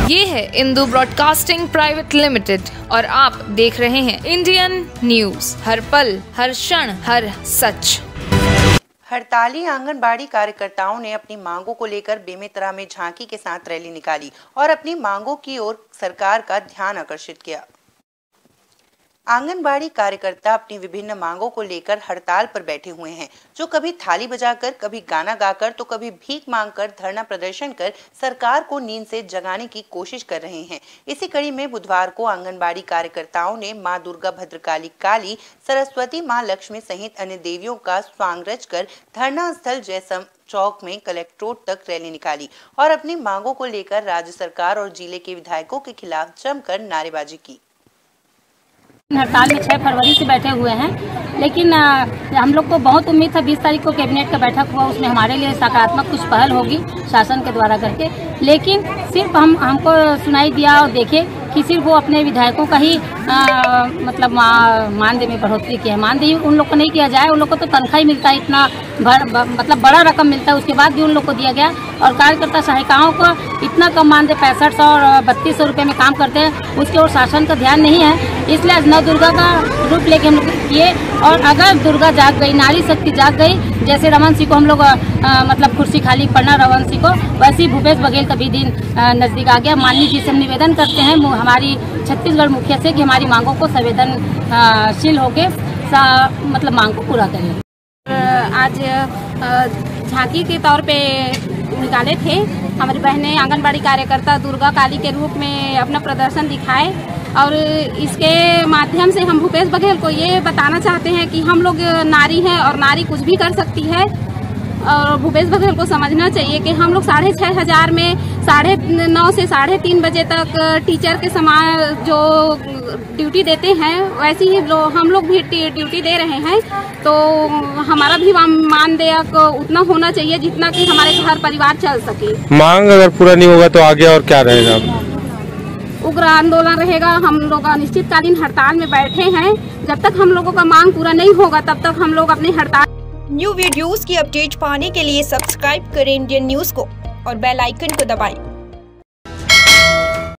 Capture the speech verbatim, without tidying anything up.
ये है Indu broadcasting private limited और आप देख रहे हैं इंडियन न्यूज, हर पल हर क्षण हर सच। हड़ताली आंगनबाड़ी कार्यकर्ताओं ने अपनी मांगों को लेकर बेमेतरा में झांकी के साथ रैली निकाली और अपनी मांगों की ओर सरकार का ध्यान आकर्षित किया। आंगनबाड़ी कार्यकर्ता अपनी विभिन्न मांगों को लेकर हड़ताल पर बैठे हुए हैं, जो कभी थाली बजाकर, कभी गाना गाकर, तो कभी भीख मांगकर धरना प्रदर्शन कर सरकार को नींद से जगाने की कोशिश कर रहे हैं। इसी कड़ी में बुधवार को आंगनबाड़ी कार्यकर्ताओं ने मां दुर्गा, भद्रकाली काली, सरस्वती, मां लक्ष्मी सहित अन्य देवियों का स्वांग रचकर धरना स्थल जयसम चौक में कलेक्ट्रेट तक रैली निकाली और अपनी मांगों को लेकर राज्य सरकार और जिले के विधायकों के खिलाफ जमकर नारेबाजी की। हड़ताल में छह फरवरी से बैठे हुए हैं, लेकिन आ, हम लोग को बहुत उम्मीद था बीस तारीख को कैबिनेट का बैठक हुआ, उसमें हमारे लिए सकारात्मक कुछ पहल होगी शासन के द्वारा करके, लेकिन सिर्फ हम हमको सुनाई दिया और देखे कि सिर्फ वो अपने विधायकों का ही आ, मतलब मा, मानदेय में बढ़ोतरी किया है। मानदेय उन लोग को नहीं किया जाए, उन लोग को तो तनख्वाह ही मिलता है, इतना भर, ब, मतलब बड़ा रकम मिलता है, उसके बाद भी उन लोग को दिया गया। और कार्यकर्ता सहायिकाओं को इतना कम मानदेय पैंसठ सौ और बत्तीस सौ रुपये में काम करते हैं, उसके ओर शासन का ध्यान नहीं है। इसलिए आज नव दुर्गा का रूप लेके हम लोग किए और अगर दुर्गा जाग गई, नारी शक्ति जाग गई, जैसे रमन सिंह को हम लोग मतलब कुर्सी खाली पड़ना रमन सिंह को, वैसे ही भूपेश बघेल का भी दिन नजदीक आ गया। माननीय जी से हम निवेदन करते हैं हमारी छत्तीसगढ़ मुखिया से कि हमारी मांगों को संवेदनशील होके मतलब मांग को पूरा करें। आज झांकी के तौर पे निकाले थे, हमारी बहनें आंगनबाड़ी कार्यकर्ता दुर्गा काली के रूप में अपना प्रदर्शन दिखाए और इसके माध्यम से हम भूपेश बघेल को ये बताना चाहते हैं कि हम लोग नारी हैं और नारी कुछ भी कर सकती है। और भूपेश बघेल को समझना चाहिए कि हम लोग साढ़े छः हजार में साढ़े नौ से साढ़े तीन बजे तक टीचर के समान जो ड्यूटी देते हैं, वैसे ही हम लोग भी ड्यूटी दे रहे हैं, तो हमारा भी मानदेय उतना होना चाहिए जितना कि हमारे घर परिवार चल सके। मांग अगर पूरा नहीं होगा तो आगे और क्या रहेगा? उग्र आंदोलन रहेगा। हम लोग अनिश्चितकालीन हड़ताल में बैठे हैं। जब तक हम लोगों का मांग पूरा नहीं होगा तब तक हम लोग अपनी हड़ताल। न्यू वीडियोस की अपडेट पाने के लिए सब्सक्राइब करें इंडियन न्यूज को और बेल आइकन को दबाएं।